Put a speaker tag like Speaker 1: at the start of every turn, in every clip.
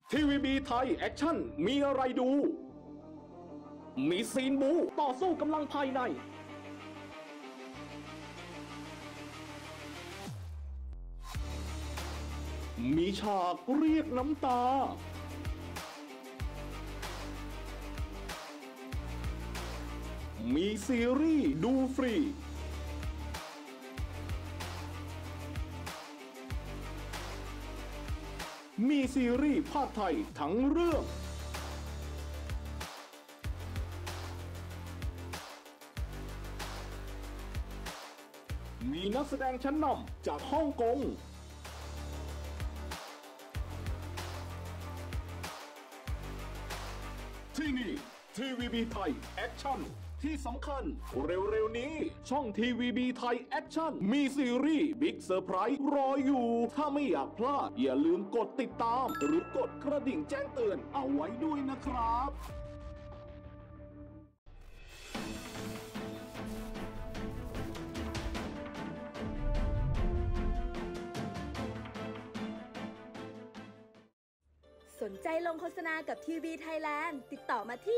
Speaker 1: ทีวีบีไทยแอคชั่นมีอะไรดูมีซีนบูต่อสู้กำลังภายในมีฉากเรียกน้ำตามีซีรีส์ดูฟรีมีซีรีส์ภาคไทยทั้งเรื่องมีนักแสดงชั้นนำจากฮ่องกงที่นี่ทีวีบีไทยแอคชั่นที่สำคัญเร็วๆนี้ช่องทีวีบีไทยแอคชั่นมีซีรีส์บิ๊กเซอร์ไพรส์รออยู่ถ้าไม่อยากพลาดอย่าลืมกดติดตามหรือกดกระดิ่งแจ้งเตือนเอาไว้ด้วยนะครับ
Speaker 2: สนใจลงโฆษณากับทีวีไทยแลนด์ติดต่อมาที่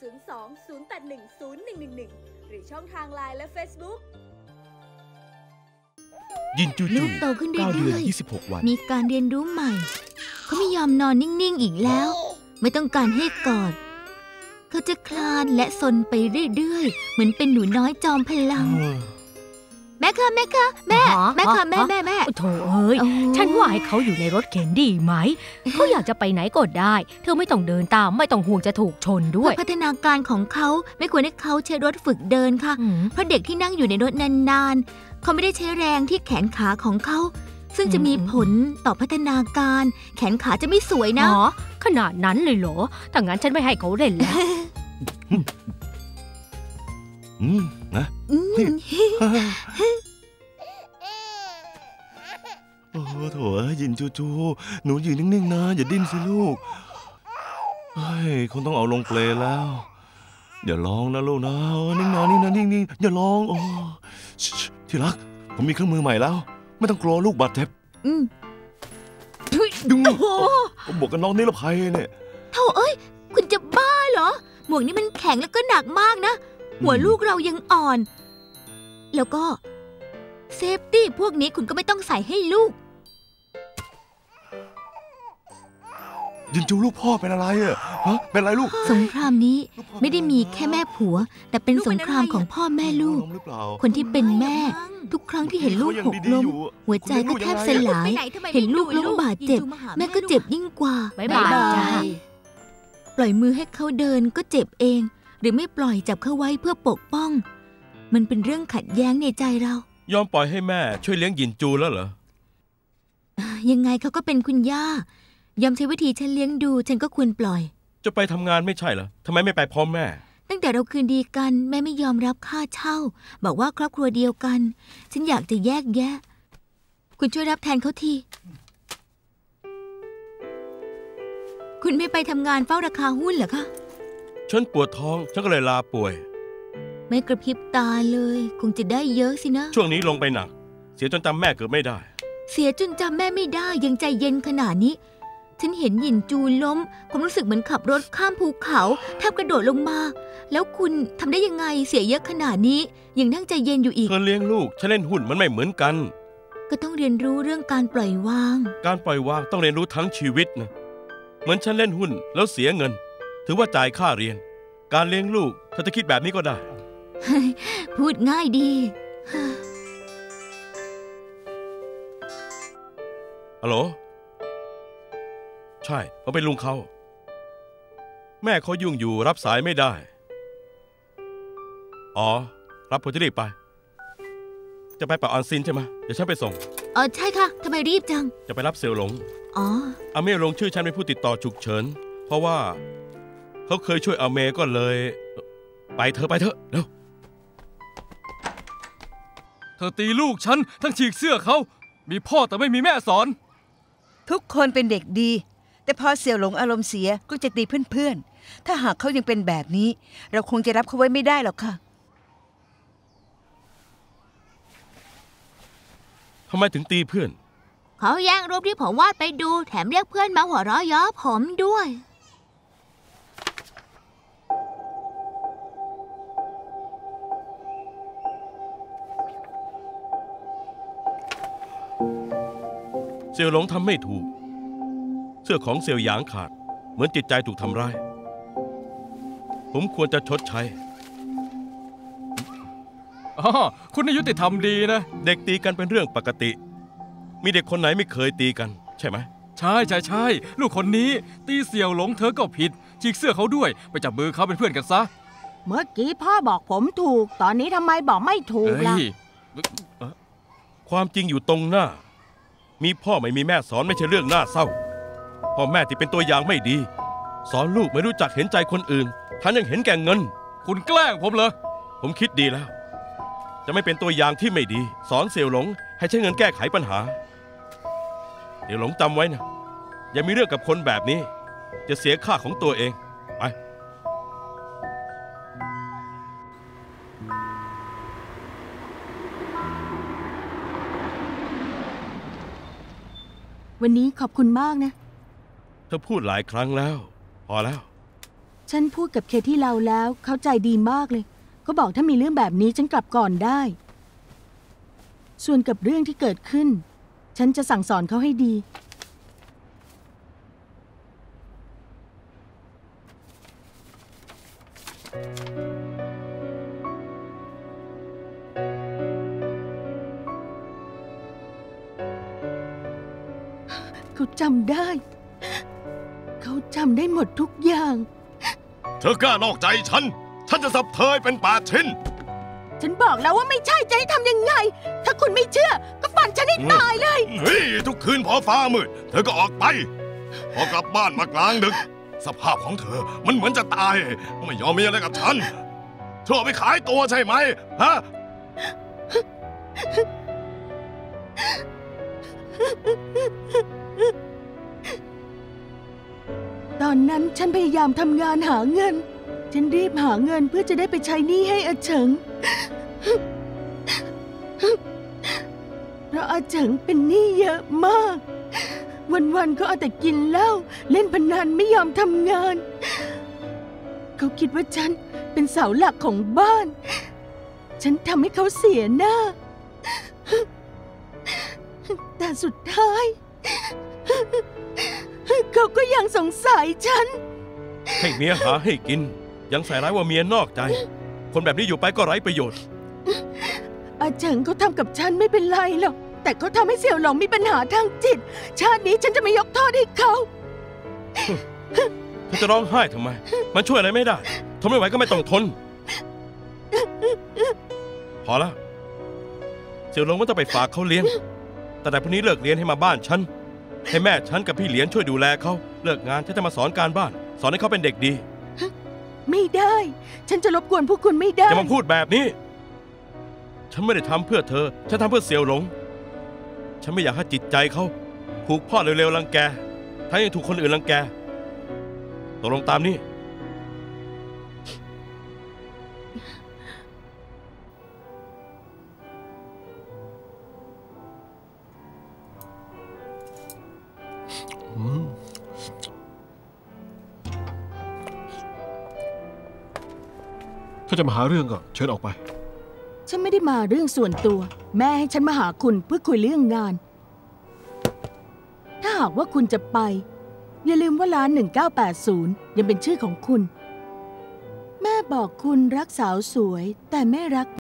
Speaker 2: 02-081-0111 หรือช่องทาง LINE และ Facebook
Speaker 3: ยินจูจู
Speaker 4: ลูกโตขึ้นเรื่อยๆ
Speaker 3: 9 เดือน 26 วัน
Speaker 4: มีการเรียนรู้ใหม่ เขาไม่ยอมนอนนิ่งๆอีกแล้ว ไม่ต้องการให้กอด เขาจะคลานและซนไปเรื่อยๆ เหมือนเป็นหนูน้อยจอมพลัง แม่ค่ะแม่ค่ะแม่แม่ค่ะแม่แม่แม่
Speaker 5: โถเอ้ย ฉันว่าให้เขาอยู่ในรถเข็นดีไหม เขาอยากจะไปไหนก็ได้ เธอไม่ต้องเดินตามไม่ต้องห่วงจะถูกชนด้วย
Speaker 4: พัฒนาการของเขาไม่ควรให้เขาใช้รถฝึกเดินค่ะ เพราะเด็กที่นั่งอยู่ในรถนานๆ เขาไม่ได้ใช้แรงที่แขนขาของเขา ซึ่งจะมีผลต่อพัฒนาการ แขนขาจะไม่สวยนะ
Speaker 5: อ๋อ ขนาดนั้นเลยเหรอ ถ้างั้นฉันไม่ให้เขาเล่นแล้ว
Speaker 3: นะโอ้โถยินจูจูหนูยืนนิ่งๆนะอย่าดิ้นสิลูกเฮ้ยคงต้องเอาลงเปลแล้วอย่าร้องนะลูกนะนิ่งนะนิ่งนะนิ่งๆอย่าร้องโอ้ที่รักผมมีเครื่องมือใหม่แล้วไม่ต้องกลัวลูกบาดเจ็บดุ้งบวกกันน้องนิรภัยเนี่ย
Speaker 4: เท่าเอ้ยคุณจะบ้าเหรอหมวกนี้มันแข็งแล้วก็หนักมากนะหัวลูกเรายังอ่อนแล้วก็เซฟตี้พวกนี้คุณก็ไม่ต้องใส่ให้ลูก
Speaker 3: ยินจูลูกพ่อเป็นอะไรอ่ะฮะเป็นอะไรลูก
Speaker 4: สงครามนี้ไม่ได้มีแค่แม่ผัวแต่เป็นสงครามของพ่อแม่ลูกคนที่เป็นแม่ทุกครั้งที่เห็นลูกหกล้มหัวใจก็แทบสลายเห็นลูกล้มบาดเจ็บแม่ก็เจ็บยิ่งกว่า
Speaker 5: บ๊ายบายจ้า
Speaker 4: ปล่อยมือให้เขาเดินก็เจ็บเองหรือไม่ปล่อยจับเขาไว้เพื่อปกป้องมันเป็นเรื่องขัดแย้งในใจเรา
Speaker 3: ยอมปล่อยให้แม่ช่วยเลี้ยงยินจูแล้วเหรอ
Speaker 4: ยังไงเขาก็เป็นคุณย่ายอมใช้วิธีฉันเลี้ยงดูฉันก็ควรปล่อย
Speaker 3: จะไปทำงานไม่ใช่เหรอทำไมไม่ไปพร้อมแม่
Speaker 4: ตั้งแต่เราคืนดีกันแม่ไม่ยอมรับค่าเช่าบอกว่าครอบครัวเดียวกันฉันอยากจะแยกแยะคุณช่วยรับแทนเขาทีคุณไม่ไปทำงานเฝ้าราคาหุ้นเหรอคะ
Speaker 3: ฉันปวดท้องฉันก็เลยลาป่วย
Speaker 4: ไม่กระพริบตาเลยคงจะได้เยอะสินะ
Speaker 3: ช่วงนี้ลงไปหนักเสียจนจำแม่เกือบไม่ได้
Speaker 4: เสียจนจำแม่ไม่ได้ยังใจเย็นขนาดนี้ฉันเห็นหยินจูล้มความรู้สึกเหมือนขับรถข้ามภูเขาแทบกระโดดลงมาแล้วคุณทำได้ยังไงเสียเยอะขนาดนี้ยังนั่งใจเย็นอยู่อีก
Speaker 3: เธอเลี้ยงลูกฉันเล่นหุ้นมันไม่เหมือนกัน
Speaker 4: ก็ต้องเรียนรู้เรื่องการปล่อยวาง
Speaker 3: การปล่อยวางต้องเรียนรู้ทั้งชีวิตนะเหมือนฉันเล่นหุ้นแล้วเสียเงินถือว่าจ่ายค่าเรียนการเลี้ยงลูกเธอจะคิดแบบนี้ก็ได้
Speaker 4: พูดง่ายดี
Speaker 3: ฮัลโหลใช่ผมเป็นลุงเขาแม่เขายุ่งอยู่รับสายไม่ได้อ๋อรับผมจะรีบไปจะไปป่าออนซินใช่ไหมเดี๋ยวฉันไปส่ง
Speaker 4: ใช่ค่ะทำไมรีบจัง
Speaker 3: จะไปรับเสี่ยวหลง
Speaker 4: อา
Speaker 3: เมลงชื่อฉันเป็นผู้ติดต่อฉุกเฉินเพราะว่าเขาเคยช่วยอาเมก็เลยไปเถอะเร็ว
Speaker 6: เธอตีลูกฉันทั้งฉีกเสื้อเขามีพ่อแต่ไม่มีแม่สอน
Speaker 7: ทุกคนเป็นเด็กดีแต่พอเสี่ยวหลงอารมณ์เสียก็จะตีเพื่อนๆถ้าหากเขายังเป็นแบบนี้เราคงจะรับเขาไว้ไม่ได้หรอกค่ะ
Speaker 3: ทำไมถึงตีเพื่อน
Speaker 4: เขาแย่งรูปที่ผมวาดไปดูแถมเรียกเพื่อนมาหัวเราะย้อผมด้วย
Speaker 8: เสี่ยวหลงทำไม่ถูกเสื้อของเสี่ยวหยางขาดเหมือนจิตใจถูกทำร้ายผมควรจะชดใช้
Speaker 6: อ๋อคุณนี่ยุติธรรมดีนะ
Speaker 8: เด็กตีกันเป็นเรื่องปกติมีเด็กคนไหนไม่เคยตีกันใช่ไหม
Speaker 6: ใช่ลูกคนนี้ตีเสี่ยวหลงเธอก็ผิดฉีกเสื้อเขาด้วยไปจับมือเขาเป็นเพื่อนกันซะ
Speaker 9: เมื่อกี้พ่อบอกผมถูก ตอนนี้ทำไมบอกไม่ถูกล่ะ
Speaker 6: เฮ้ย
Speaker 8: ความจริงอยู่ตรงหน้ามีพ่อไม่มีแม่สอนไม่ใช่เรื่องน่าเศร้าพ่อแม่ที่เป็นตัวอย่างไม่ดีสอนลูกไม่รู้จักเห็นใจคนอื่นท่านยังเห็นแก่เงิน
Speaker 6: คุณแกล้งผมเหรอ
Speaker 8: ผมคิดดีแล้วจะไม่เป็นตัวอย่างที่ไม่ดีสอนเสี่ยวหลงให้ใช้เงินแก้ไขปัญหาเสี่ยวหลงจำไว้นะอย่ามีเรื่องกับคนแบบนี้จะเสียค่าของตัวเองไป
Speaker 9: วันนี้ขอบคุณมากนะ
Speaker 8: เธอพูดหลายครั้งแล้วพอแล้ว
Speaker 9: ฉันพูดกับเคที่เราแล้วเขาใจดีมากเลยก็บอกถ้ามีเรื่องแบบนี้ฉันกลับก่อนได้ ส่วนกับเรื่องที่เกิดขึ้นฉันจะสั่งสอนเขาให้ดีเขาจำได้เขาจำได้หมดทุกอย่าง
Speaker 3: เธอกล้านอกใจฉันจะสับเธอให้เป็น8 ชิ้น
Speaker 9: ฉันบอกแล้วว่าไม่ใช่จะให้ทำยังไง ถ้าคุณไม่เชื่อก็ฟันฉันให้ตายเลย
Speaker 3: เฮ้ยทุกคืนพอฟ้ามืดเธอก็ออกไปพอกลับบ้านมากลางดึกสภาพของเธอมันเหมือนจะตายไม่ยอมมีอะไรกับฉันเธอเอาไปขายตัวใช่ไหมฮะ
Speaker 9: ตอนนั้นฉันพยายามทำงานหาเงินฉันรีบหาเงินเพื่อจะได้ไปใช้หนี้ให้อาเฉิงเพราะอาเฉิงเป็นหนี้เยอะมาก วันๆก็เอาแต่กินเหล้าเล่นพนันไม่ยอมทำงาน เขาคิดว่าฉันเป็นเสาหลักของบ้าน ฉันทำให้เขาเสียหน้า แต่สุดท้ายเขาก็ยังสงสัยฉัน
Speaker 8: ให้เมียหาให้กินยังใส่ร้ายว่าเมียนอกใจคนแบบนี้อยู่ไปก็ไร้ประโยชน์
Speaker 9: อาเฉิงเขาทำกับฉันไม่เป็นไรหรอกแต่เขาทำให้เสี่ยวหลงมีปัญหาทางจิตชาตินี้ฉันจะไม่ยกโทษให้เขา
Speaker 8: เธอจะร้องไห้ทำไมมันช่วยอะไรไม่ได้ทนไม่ไหวก็ไม่ต้องทนพอแล้วเสี่ยวหลงว่าจะไปฝากเขาเลี้ยงแต่พรุ่งนี้เลิกเรียนให้มาบ้านฉันให้แม่ฉันกับพี่เหลียนช่วยดูแลเขาเลิกงานฉันจะมาสอนการบ้านสอนให้เขาเป็นเด็กดี
Speaker 9: ไม่ได้ฉันจะรบกวนพวกคุณไม่ได้
Speaker 8: อย่ามาพูดแบบนี้ฉันไม่ได้ทำเพื่อเธอฉันทำเพื่อเสี่ยวหลงฉันไม่อยากให้จิตใจเขาถูกพ่อเร็วๆรังแกทั้งยังถูกคนอื่นรังแกตกลงตามนี้
Speaker 10: ถ้าจะมาหาเรื่องก็เชิญออกไป
Speaker 9: ฉันไม่ได้มาเรื่องส่วนตัวแม่ให้ฉันมาหาคุณเพื่อคุยเรื่องงานถ้าหากว่าคุณจะไปอย่าลืมว่าร้าน1980ยังเป็นชื่อของคุณแม่บอกคุณรักสาวสวยแต่ไม่รัก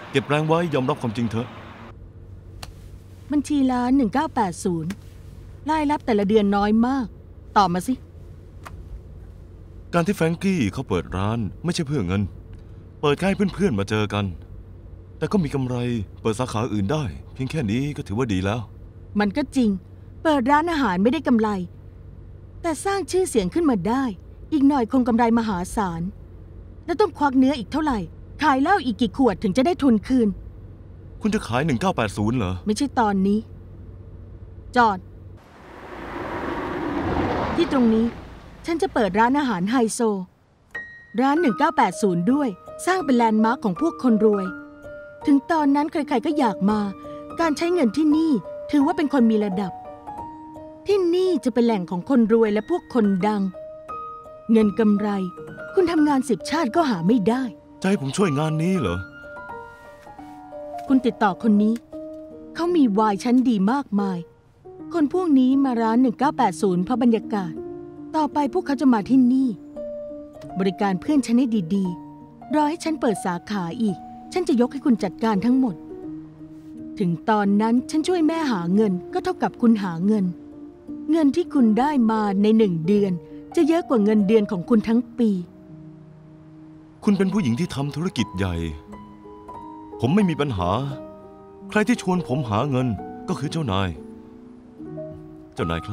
Speaker 3: เก็บแรงไว้ยอมรับความจริงเถอะ
Speaker 9: บัญชีร้าน 1980รายรับแต่ละเดือนน้อยมากตอบมาสิ
Speaker 3: การที่แฟรงกี้เขาเปิดร้านไม่ใช่เพื่อเงิน เปิดให้เพื่อนๆมาเจอกัน แต่ก็มีกำไรเปิดสาขาอื่นได้ เพียงแค่นี้ก็ถือว่าดีแล้ว
Speaker 9: มันก็จริง เปิดร้านอาหารไม่ได้กำไร แต่สร้างชื่อเสียงขึ้นมาได้ อีกหน่อยคงกำไรมหาศาล แล้วต้องควักเนื้ออีกเท่าไหร่ ขายเหล้าอีกกี่ขวดถึงจะได้ทุนคืน
Speaker 3: คุณจะขาย 1980 เหรอ
Speaker 9: ไม่ใช่ตอนนี้ จอด ที่ตรงนี้ฉันจะเปิดร้านอาหารไฮโซ ร้าน 1980 ด้วย สร้างเป็นแลนด์มาร์คของพวกคนรวย ถึงตอนนั้นใครๆก็อยากมา การใช้เงินที่นี่ถือว่าเป็นคนมีระดับ ที่นี่จะเป็นแหล่งของคนรวยและพวกคนดัง เงินกำไร คุณทำงาน10 ชาติก็หาไม่ได้
Speaker 3: จะให้ผมช่วยงานนี้เหรอ
Speaker 9: คุณติดต่อคนนี้ เขามีไวน์ชั้นดีมากมาย คนพวกนี้มาร้าน 1980 เพราะบรรยากาศ ต่อไปพวกเขาจะมาที่นี่ บริการเพื่อนฉันให้ดีๆ รอให้ฉันเปิดสาขาอีก ฉันจะยกให้คุณจัดการทั้งหมด ถึงตอนนั้นฉันช่วยแม่หาเงินก็เท่ากับคุณหาเงิน เงินที่คุณได้มาใน1 เดือน จะเยอะกว่าเงินเดือนของคุณทั้งปี
Speaker 3: คุณเป็นผู้หญิงที่ทำธุรกิจใหญ่ ผมไม่มีปัญหา ใครที่ชวนผมหาเงินก็คือเจ้านาย เจ้านายครับ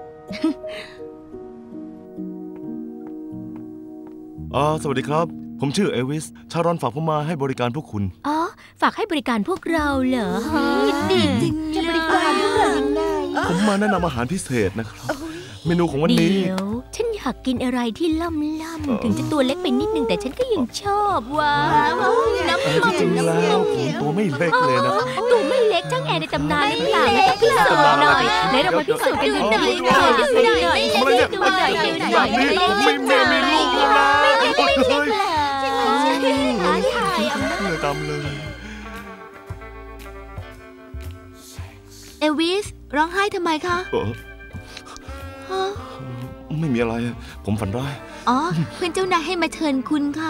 Speaker 3: สวัสดีครับ ผมชื่อเอวิส ชารอนฝากผมมาให้บริการพวกคุณ
Speaker 5: อ๋อ ฝากให้บริการพวกเราเหรอ
Speaker 4: ดีจริงจะบริการพวกเรายังไง
Speaker 3: ผมมาแนะนำอาหารพิเศษนะครับ เมนูของวันนี้
Speaker 5: เดี๋ยว ฉันอยากกินอะไรที่ล่ำๆถึงจะตัวเล็กไปนิดนึงแต่ฉันก็ยังชอบว่ะน้ำมัน
Speaker 3: จริงๆแล้วผมตัวไม่เล็กเลยนะ
Speaker 5: ตัวไม่เล็กจ้างแอร์ในตำนานหรือเปล่าไม่ต้องพิสูจน์หน่อยไหนเรามาพิสูจน์กันดูหน่อยดูหน่อยดูหน่อยดูหน่อยดูหน่อยดูหน่อย
Speaker 3: ผมไม่มีลูกแล้วนะโอ๊ยเฮ้ย
Speaker 5: ท้าทาย
Speaker 3: เหนื่อยตามเลย
Speaker 4: เอวิสร้องไห้ทำไมคะ ฮะ
Speaker 3: ไม่มีอะไร ผมฝันร้าย
Speaker 4: อ๋อ เพื่อนเจ้านายให้มาเชิญคุณค่ะ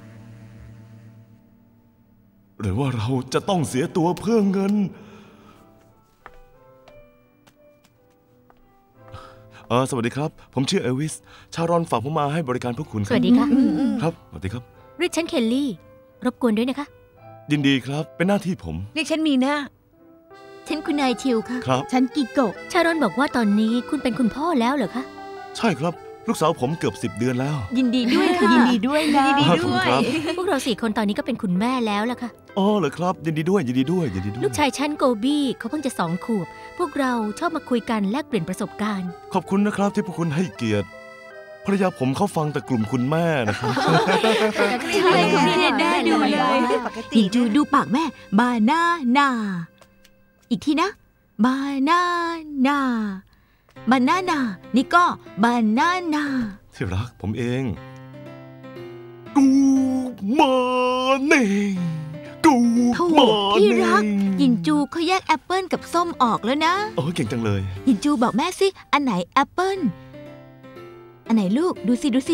Speaker 3: หรือว่าเราจะต้องเสียตัวเพื่อเงิน สวัสดีครับ ผมชื่อเอวิส ชารอนฝากผมมาให้บริการพวกคุณค
Speaker 5: ส
Speaker 3: รับ
Speaker 5: วัสดีค่ะ
Speaker 3: ครับ สวัสดีครับ
Speaker 5: เรียกฉันเคลลี่ รบกวนด้วยนะคะ
Speaker 3: ยินดีครับ เป็นหน้าที่ผม
Speaker 7: เรียกฉันมีหน้า
Speaker 4: ฉันคุณนายชิวค่ะ
Speaker 3: ครับ
Speaker 9: ฉันกิโกะ
Speaker 5: ชารอนบอกว่าตอนนี้คุณเป็นคุณพ่อแล้วเหรอคะ
Speaker 3: ใช่ครับ ลูกสาวผมเกือบ10 เดือนแล้ว
Speaker 4: ยินดีด้วยค่ะ
Speaker 9: ยินดีด้วยนะ
Speaker 3: ขอบคุณครับ
Speaker 5: พวกเรา4 คนตอนนี้ก็เป็นคุณแม่แล้วล่ะค่ะ
Speaker 3: อ๋อเหรอครับ ยินดีด้วย ยินดีด้วย ยินดีด้วย
Speaker 5: ลูกชายฉันโกบี้เขาเพิ่งจะ2 ขวบ พวกเราชอบมาคุยกันแลกเปลี่ยนประสบการณ์
Speaker 3: ขอบคุณนะครับที่พวกคุณให้เกียรติ ภรรยาผมเขาฟังแต่กลุ่มคุณแม่นะครับ
Speaker 4: ใช่คุณนี่แน่ดูเลย
Speaker 7: ปกติ
Speaker 4: ยินจูดูปากแม่ บานานาอีกทีนะ บานานาบานานานี่ก็บานานา
Speaker 3: ที่รักผมเอง กูมาเน่งกู
Speaker 4: โถู
Speaker 3: มา
Speaker 4: ที่
Speaker 3: เน่
Speaker 4: รัก
Speaker 3: ง
Speaker 4: ยินจูเขาแยกแอปเปิลกับส้มออกแล้วนะ
Speaker 3: โอ้เก่งจังเลย
Speaker 4: ยินจูบอกแม่สิอันไหนแอปเปิลอันไหนลูกดูสิดูสิ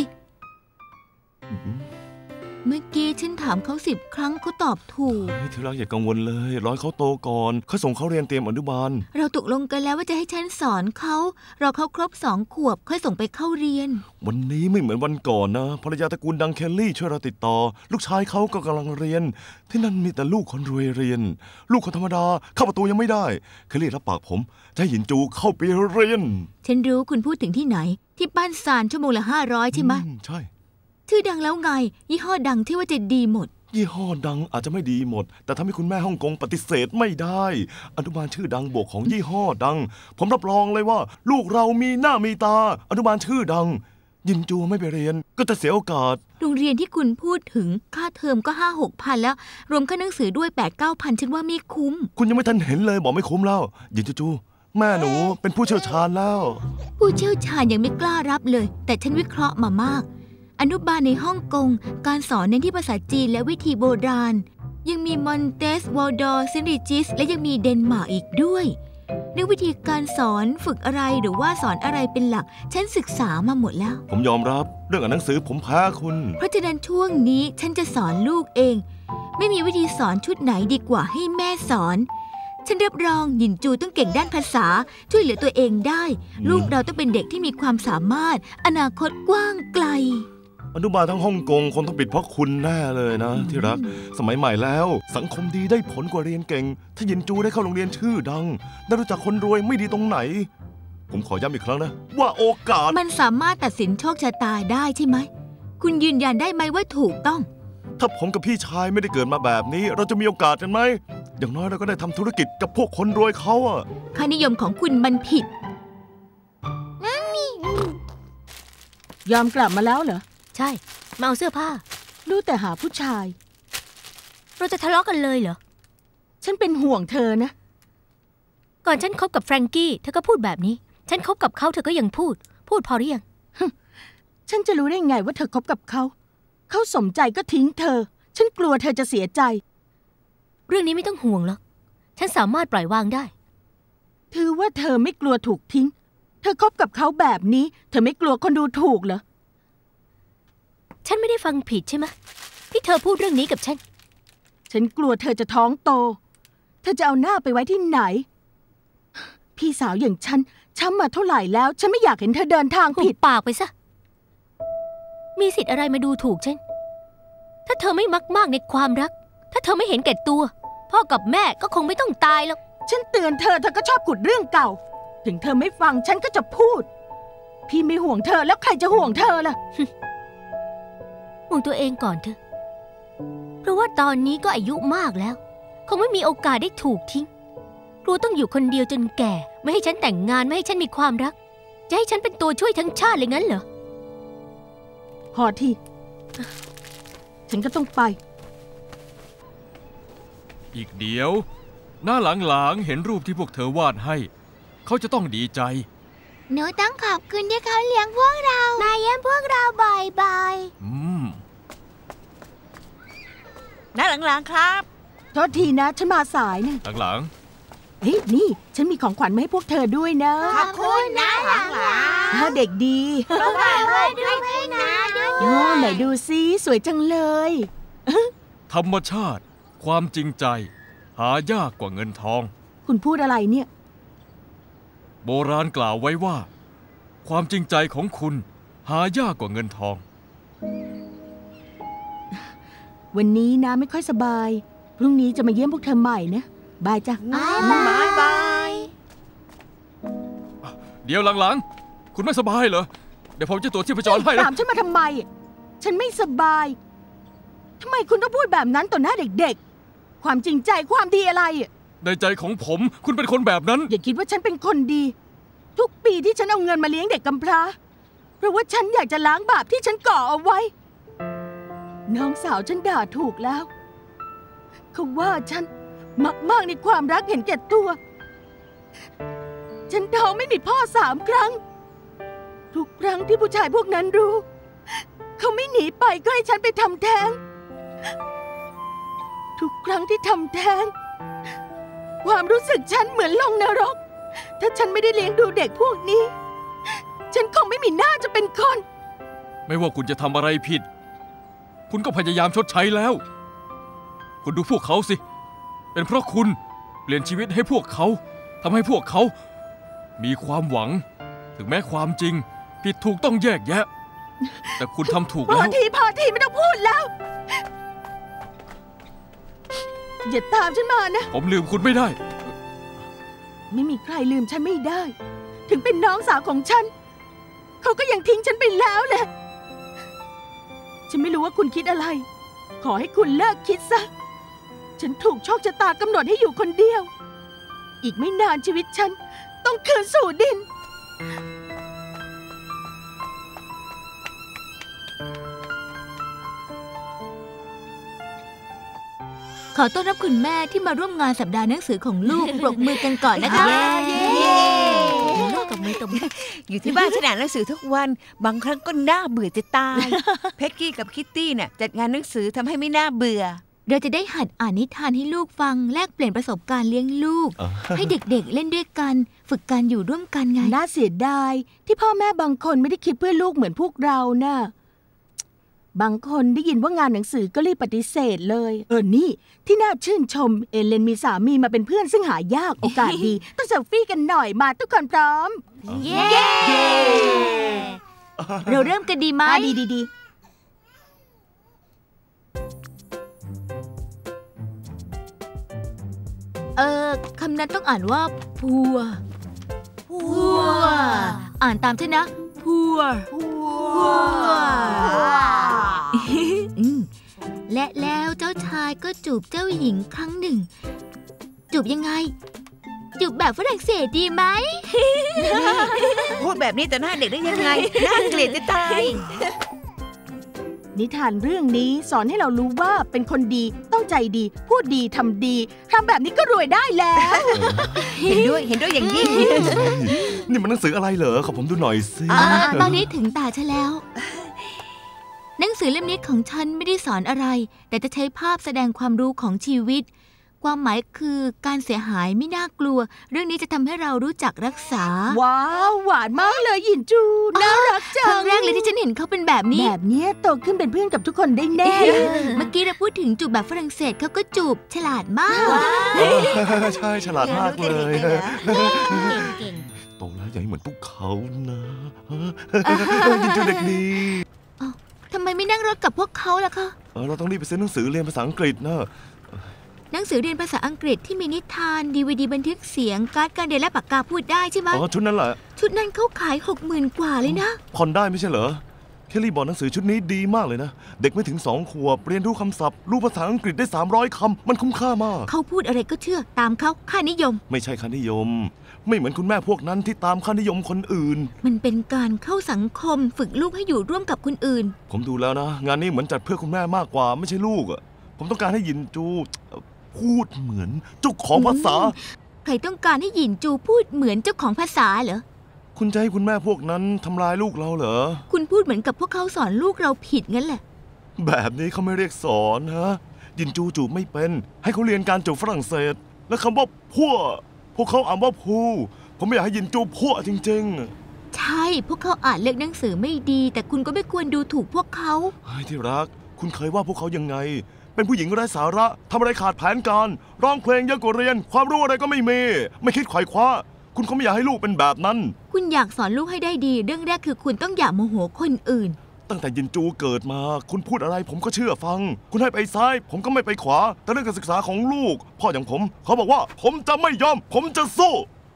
Speaker 4: เมื่อกี้ฉันถามเขา10 ครั้งเขาตอบถูก
Speaker 3: เฮ้ยที่รักอย่ากังวลเลยรอให้เขาโตก่อนค่อยส่งเขาเรียนเตรียมอนุบาล
Speaker 4: เราตกลงกันแล้วว่าจะให้ฉันสอนเขารอเขาครบ2 ขวบค่อยส่งไปเข้าเรียน
Speaker 3: วันนี้ไม่เหมือนวันก่อนนะภรรยาตระกูลดังเคลลี่ช่วยเราติดต่อ ลูกชายเขาก็กำลังเรียน ที่นั่นมีแต่ลูกคนรวยเรียน ลูกคนธรรมดาเข้าประตูยังไม่ได้เคลลี่รับปากผมจะให้หยินจูเข้าไปเรียน
Speaker 4: ฉันรู้คุณพูดถึงที่ไหน ที่บ้านซานชั่วโมงละ500ใช่ไหม
Speaker 3: ใช่
Speaker 4: ชื่อดังแล้วไง ยี่ห้อดังที่ว่าจะดีหมด
Speaker 3: ยี่ห้อดังอาจจะไม่ดีหมด แต่ทำให้คุณแม่ฮ่องกงปฏิเสธไม่ได้อนุบาลชื่อดังบวกของยี่ห้อดัง ผมรับรองเลยว่า ลูกเรามีหน้ามีตาอนุบาลชื่อดัง ยินจูไม่ไปเรียนก็จะเสียโอกาส
Speaker 4: โรงเรียนที่คุณพูดถึงค่าเทอมก็5-6 พันแล้ว รวมค่าหนังสือด้วย8-9 พันฉันว่าไม่คุ้ม
Speaker 3: คุณยังไม่ทันเห็นเลยบอกไม่คุ้มแล้วยินจูแม่หนูเป็นผู้เชี่ยวชาญแล้ว
Speaker 4: ผู้เชี่ยวชาญยังไม่กล้ารับเลย แต่ฉันวิเคราะห์มามากอนุบาลในฮ่องกงการสอนเน้นที่ภาษาจีนและวิธีโบราณยังมีมอนเตสวอลดอร์เซนริจิสและยังมีเดนมาร์กอีกด้วยเรื่องวิธีการสอนฝึกอะไรหรือว่าสอนอะไรเป็นหลักฉันศึกษามาหมดแล้ว
Speaker 3: ผมยอมรับเรื่องอ่านหนังสือผมแพ้คุณ
Speaker 4: เพราะฉะนั้นช่วงนี้ฉันจะสอนลูกเองไม่มีวิธีสอนชุดไหนดีกว่าให้แม่สอนฉันรับรองหยินจูต้องเก่งด้านภาษาช่วยเหลือตัวเองได้ลูกเราต้องเป็นเด็กที่มีความสามารถอนาคตกว้างไกล
Speaker 3: อนุบาลทั้งฮ่องกงคงต้องปิดเพราะคุณแน่เลยนะที่รักสมัยใหม่แล้วสังคมดีได้ผลกว่าเรียนเก่งถ้าหยินจูได้เข้าโรงเรียนชื่อดังได้รู้จักคนรวยไม่ดีตรงไหนผมขอย้ำอีกครั้งนะว่าโอกาส
Speaker 4: มันสามารถตัดสินโชคชะตาได้ใช่ไหมคุณยืนยันได้ไหมว่าถูกต้อง
Speaker 3: ถ้าผมกับพี่ชายไม่ได้เกิดมาแบบนี้เราจะมีโอกาสกันไหมอย่างน้อยเราก็ได้ทำธุรกิจกับพวกคนรวยเขาอะ
Speaker 4: ค่านิยมของคุณมันผิด
Speaker 9: ยอมกลับมาแล้วเหรอ
Speaker 5: ใช่มาเอาเสื้อผ้า
Speaker 9: รู้แต่หาผู้ชาย
Speaker 5: เราจะทะเลาะกันเลยเหรอ
Speaker 9: ฉันเป็นห่วงเธอนะ
Speaker 5: ก่อนฉันคบกับแฟรงกี้เธอก็พูดแบบนี้ฉันคบกับเขาเธอก็ยังพูดพอหรือยัง
Speaker 9: ฉันจะรู้ได้ไงว่าเธอคบกับเขาสมใจก็ทิ้งเธอฉันกลัวเธอจะเสียใจ
Speaker 5: เรื่องนี้ไม่ต้องห่วงหรอกฉันสามารถปล่อยวางได้
Speaker 9: ถือว่าเธอไม่กลัวถูกทิ้งเธอคบกับเขาแบบนี้เธอไม่กลัวคนดูถูกเหรอ
Speaker 5: ฉันไม่ได้ฟังผิดใช่ไหมที่เธอพูดเรื่องนี้กับ
Speaker 9: ฉันกลัวเธอจะท้องโตเธอจะเอาหน้าไปไว้ที่ไหนพี่สาวอย่างฉันช้ำมาเท่าไหร่แล้วฉันไม่อยากเห็นเธอเดินทางผิด
Speaker 5: ปากไปซะมีสิทธิ์อะไรมาดูถูกฉันถ้าเธอไม่มักมากในความรักถ้าเธอไม่เห็นแก่ตัวพ่อกับแม่ก็คงไม่ต้องตายหรอก
Speaker 9: ฉันเตือนเธอก็ชอบขุดเรื่องเก่าถึงเธอไม่ฟังฉันก็จะพูดพี่ไม่ห่วงเธอแล้วใครจะห่วงเธอล่ะ
Speaker 5: ห่วงตัวเองก่อนเถอะเพราะว่าตอนนี้ก็อายุมากแล้วคงไม่มีโอกาสได้ถูกทิ้งกลัวต้องอยู่คนเดียวจนแก่ไม่ให้ฉันแต่งงานไม่ให้ฉันมีความรักจะให้ฉันเป็นตัวช่วยทั้งชาติเลยงั้นเหรอ
Speaker 9: พอทีฉันก็ต้องไป
Speaker 6: อีกเดียวหน้าหลังๆเห็นรูปที่พวกเธอวาดให้เขาจะต้องดีใจ
Speaker 4: หนูต้องขอบคุณที่เขาเลี้ยงพวกเรามาเยี่ยมพวกเราบ่อย
Speaker 7: หน้าหลังๆครับ
Speaker 9: โทษทีนะฉันมาสายนะ
Speaker 6: หลัง
Speaker 9: เฮ้ยนี่ฉันมีของขวัญมาให้พวกเธอด้วยนะ
Speaker 7: ขอบคุณนะหลัง
Speaker 9: ๆเด็กดี
Speaker 7: ระวังด้วยนะ
Speaker 9: ไหนดูซิสวยจังเลย
Speaker 6: ธรรมชาติความจริงใจหายากกว่าเงินทอง
Speaker 9: คุณพูดอะไรเนี่ย
Speaker 6: โบราณกล่าวไว้ว่าความจริงใจของคุณหายากกว่าเงินทอง
Speaker 9: วันนี้นะไม่ค่อยสบายพรุ่งนี้จะมาเยี่ยมพวกเธอใหม่นะบายจ้ะ
Speaker 7: บาย
Speaker 6: เดี๋ยวหลังๆคุณไม่สบายเหรอเดี๋ยวผมจะตรวจชีพจรให้นะ
Speaker 9: ถามฉันมาทำไมฉันไม่สบายทำไมคุณต้องพูดแบบนั้นต่อหน้าเด็กๆความจริงใจความดีอะไร
Speaker 6: ในใจของผมคุณเป็นคนแบบนั้น
Speaker 9: อย่าคิดว่าฉันเป็นคนดีทุกปีที่ฉันเอาเงินมาเลี้ยงเด็กกำพร้าเพราะว่าฉันอยากจะล้างบาปที่ฉันก่อเอาไว้น้องสาวฉันด่าถูกแล้วเขาว่าฉันมากในความรักเห็นแก่ตัวฉันท้องไม่มีพ่อ3 ครั้งทุกครั้งที่ผู้ชายพวกนั้นรู้เขาไม่หนีไปก็ให้ฉันไปทำแท้งทุกครั้งที่ทำแท้งความรู้สึกฉันเหมือนลงนรกถ้าฉันไม่ได้เลี้ยงดูเด็กพวกนี้ฉันคงไม่มีหน้าจะเป็นคน
Speaker 6: ไม่ว่าคุณจะทำอะไรผิดคุณก็พยายามชดใช้แล้วคุณดูพวกเขาสิเป็นเพราะคุณเปลี่ยนชีวิตให้พวกเขาทำให้พวกเขามีความหวังถึงแม้ความจริงผิดถูกต้องแยกแยะแต่คุณทำถูกแล้ว
Speaker 9: พอทีไม่ต้องพูดแล้วอย่าตามฉันมานะ
Speaker 6: ผมลืมคุณไม่ได้
Speaker 9: ไม่มีใครลืมฉันไม่ได้ถึงเป็นน้องสาวของฉันเขาก็ยังทิ้งฉันไปแล้วแหละฉันไม่รู้ว่าคุณคิดอะไรขอให้คุณเลิกคิดซะฉันถูกโชคชะตากำหนดให้อยู่คนเดียวอีกไม่นานชีวิตฉันต้องคืนสู่ดิน
Speaker 4: ขอต้อนรับคุณแม่ที่มาร่วมงานสัปดาห์หนังสือของลูกปรบมือกันก่อนนะคะ
Speaker 5: ลูกกับมือตบมือ
Speaker 7: อยู่ที่บ้านฉันอ่านหนังสือทุกวันบางครั้งก็น่าเบื่อจะตายเพ็กกี้กับคิตตี้เนี่ยจัดงานหนังสือทำให้ไม่น่าเบื่อ
Speaker 4: เราจะได้หัดอ่านนิทานให้ลูกฟังแลกเปลี่ยนประสบการณ์เลี้ยงลูกให้เด็กๆเล่นด้วยกันฝึกการอยู่ร่วมกันไง
Speaker 9: น่าเสียดายที่พ่อแม่บางคนไม่ได้คิดเพื่อลูกเหมือนพวกเราน่ะบางคนได้ยินว่างานหนังสือก็รีบปฏิเสธเลยนี่ที่น่าชื่นชมเอเลนมีสามีมาเป็นเพื่อนซึ่งหายากโอกาสดี ต้องเซลฟี่กันหน่อยมาทุกคนพร้อม
Speaker 4: เย้ เราเริ่มกันดีไหม
Speaker 9: ดี
Speaker 4: คำนั้นต้องอ่านว่าพัวอ่านตามฉันนะพัวและแล้วเจ้าชายก็จูบเจ้าหญิงครั้งหนึ่งจูบยังไงจูบแบบฝรั่งเศสดีไหม
Speaker 7: พูดแบบนี้แต่หน้าเด็กได้ยังไง น่าเกลียดจะตาย
Speaker 9: นิทานเรื่องนี้สอนให้เรารู้ว่าเป็นคนดีต้องใจดีพูดดีทำดีทำแบบนี้ก็รวยได้แล้ว
Speaker 7: เห็นด้วยอย่างยิ่ง
Speaker 3: นี่มันหนังสืออะไรเหรอขอผมดูหน่อยสิ
Speaker 4: ตอนนี้ถึงตาฉันแล้ว หนังสือเล่มนี้ของฉันไม่ได้สอนอะไรแต่จะใช้ภาพแสดงความรู้ของชีวิตความหมายคือการเสียหายไม่น่ากลัวเรื่องนี้จะทำให้เรารู้จักรักษา
Speaker 9: ว้าวหวานมากเลยหยินจูน่ารักจัง
Speaker 4: ครั้งแรกเลยที่ฉันเห็นเขาเป็นแบบนี้
Speaker 9: แบบนี้โตขึ้นเป็นเพื่อนกับทุกคนได้แน่
Speaker 4: เมื่อกี้เราพูดถึงจูบแบบฝรั่งเศสเขาก็จูบฉลาดมาก
Speaker 3: ใช่ฉลาดมากเลยโตแล้วใหญ่เหมือนพวกเขานะหยินจูเด็กดี
Speaker 4: ทำไมไม่นั่งรถกับพวกเขาล่ะคะ
Speaker 3: เราต้องรีบไปซื้อหนังสือเรียนภาษาอังกฤษนะ
Speaker 4: หนังสือเรียนภาษาอังกฤษที่มีนิทานDVD บันทึกเสียงการ์ดการเรียนและปากกาพูดได้ใช่ไหม
Speaker 3: ชุดนั้นแหละ
Speaker 4: ชุดนั้นเขาขาย 60,000 กว่าเลยนะ
Speaker 3: ผ่อนได้ไม่ใช่เหรอเคลลี่บอกหนังสือชุดนี้ดีมากเลยนะเด็กไม่ถึง2 ขวบเรียนรู้คำศัพท์รู้ภาษาอังกฤษได้300 คำมันคุ้มค่ามาก
Speaker 4: เขาพูดอะไรก็เชื่อตามเขาค่านิยม
Speaker 3: ไม่ใช่ค่านิยมไม่เหมือนคุณแม่พวกนั้นที่ตามค่านิยมคนอื่น
Speaker 4: มันเป็นการเข้าสังคมฝึกลูกให้อยู่ร่วมกับคนอื่น
Speaker 3: ผมดูแล้วนะงานนี้เหมือนจัดเพื่อคุณแม่มากกว่าไม่ใช่ลูกอ่ะผมต้องการให้ยินจูพูดเหมือนเจ้าของภาษา
Speaker 4: ใครต้องการให้หยินจูพูดเหมือนเจ้าของภาษาเหรอ
Speaker 3: คุณจะให้คุณแม่พวกนั้นทำลายลูกเราเหรอ
Speaker 4: คุณพูดเหมือนกับพวกเขาสอนลูกเราผิดงั้นแหละ
Speaker 3: แบบนี้เขาไม่เรียกสอนฮะยินจูจูบไม่เป็นให้เขาเรียนการจูบฝรั่งเศสและคำว่าพัวพวกเขาอ่านว่าพูผมไม่อยากให้ยินจูพัวจริง
Speaker 4: ๆใช่พวกเขาอ่านเลือกหนังสือไม่ดีแต่คุณก็ไม่ควรดูถูกพวกเขา
Speaker 3: ที่รักคุณเคยว่าพวกเขายังไงเป็นผู้หญิงไร้สาระทำอะไรขาดแผนการร้องเพลงเยอะกว่าเรียนความรู้อะไรก็ไม่มีไม่คิดไขว่คว้าคุณก็ไม่อยากให้ลูกเป็นแบบนั้น
Speaker 4: คุณอยากสอนลูกให้ได้ดีเรื่องแรกคือคุณต้องอย่าโมโหคนอื่น
Speaker 3: ตั้งแต่ยินจูเกิดมาคุณพูดอะไรผมก็เชื่อฟังคุณให้ไปซ้ายผมก็ไม่ไปขวาแต่เรื่องการศึกษาของลูกพ่ออย่างผมเขาบอกว่าผมจะไม่ยอมผมจะสู้